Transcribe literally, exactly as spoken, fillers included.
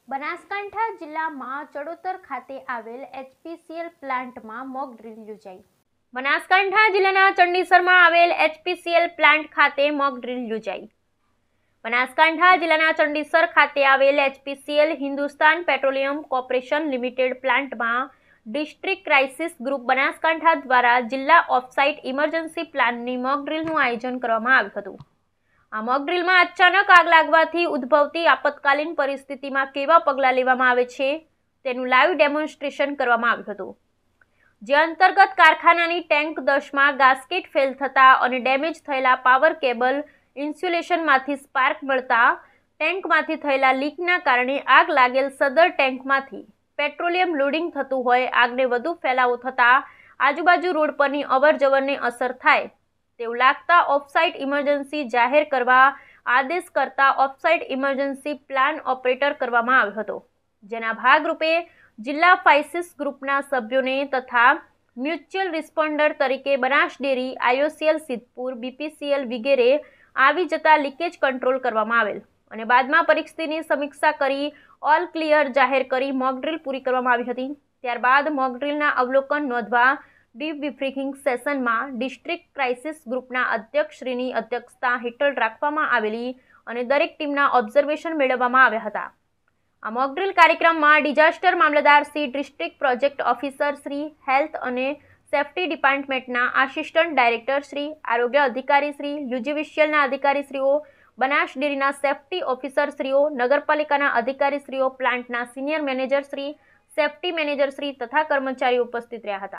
બનાસકાંઠા જિલ્લામાં ચડોતર ખાતે આવેલ એચપીસીએલ પ્લાન્ટમાં મોક ડ્રીલ યોજાઈ। બનાસકાંઠા જિલ્લાના ચંડીસરમાં આવેલ એચપીસીએલ પ્લાન્ટ ખાતે મોક ડ્રીલ યોજાઈ। બનાસકાંઠા જિલ્લાના ચંડીસર ખાતે આવેલ HPCL Hindustan petroleum corporation limited પ્લાન્ટમાં ડિસ્ટ્રિક્ટ ક્રાઇસિસ ગ્રુપ બનાસકાંઠા દ્વારા જિલ્લા ઓફસાઇટ ઇમરજન્સી પ્લાનની મોક ડ્રીલનું આયોજન કરવામાં આવ્યું હતું। આ મોક ડ્રીલમાં અચાનક આગ લાગવાથી ઉદ્ભવતી આપતકાલીન પરિસ્થિતિમાં કેવા પગલાં લેવામાં આવે છે તેનું લાઈવ ડેમોન્સ્ટ્રેશન કરવામાં આવ્યું હતું, જે અંતર્ગત કારખાનાની ટેન્ક દસમાં ગાસ્કેટ ફેલ થતા અને ડેમેજ થયેલા પાવર કેબલ ઇન્સ્યુલેશનમાંથી સ્પાર્ક મળતા ટેન્કમાંથી થયેલા લીકના કારણે આગ લાગેલ સદર ટેન્કમાંથી પેટ્રોલિયમ લોડિંગ થતું હોય આગને વધુ ફેલાવો થતાં આજુબાજુ રોડ પરની અવરજવરને અસર થાય તેવું લાગતા ઓફસાઇટ ઇમરજન્સી જાહેર કરવા આદેશ કરતા ઓફસાઇટ ઇમરજન્સી પ્લાન ઓપરેટર કરવામાં આવ્યો હતો, જેના ભાગરૂપે જિલ્લા ક્રાઇસિસ ગ્રુપના સભ્યોને તથા મ્યુચ્યુઅલ રિસ્પોન્ડર તરીકે Banas dairy, IOCL Siddhpur, BPCL વગેરે આવી જતા લીકેજ કંટ્રોલ કરવામાં આવેલ અને બાદમાં પરિસ્થિતિની સમીક્ષા કરી ઓલ ક્લિયર જાહેર કરી મોક ડ્રીલ પૂરી કરવામાં આવી હતી। ત્યારબાદ મોક ડ્રીલના અવલોકન નોંધવા ડીબ્રીફિંગ સેશનમાં ડિસ્ટ્રિક્ટ ક્રાઇસિસ ગ્રુપના અધ્યક્ષશ્રીની અધ્યક્ષતા હેઠળ રાખવામાં આવેલી અને દરેક ટીમના ઓબ્ઝર્વેશન મેળવવામાં આવ્યા હતા। આ મોક ડ્રીલ કાર્યક્રમમાં ડિઝાસ્ટર મામલતદાર Shri, district project officer Shri, health અને સેફ્ટી ડિપાર્ટમેન્ટના આસિસ્ટન્ટ ડાયરેક્ટર શ્રી, આરોગ્ય અધિકારી શ્રી, યુજીવીસીએલના અધિકારીશ્રીઓ, બનાસ ડેરીના સેફ્ટી ઓફિસરશ્રીઓ, નગરપાલિકાના અધિકારીશ્રીઓ, પ્લાન્ટના senior manager Shri, safety manager Shri તથા કર્મચારીઓ ઉપસ્થિત રહ્યા હતા।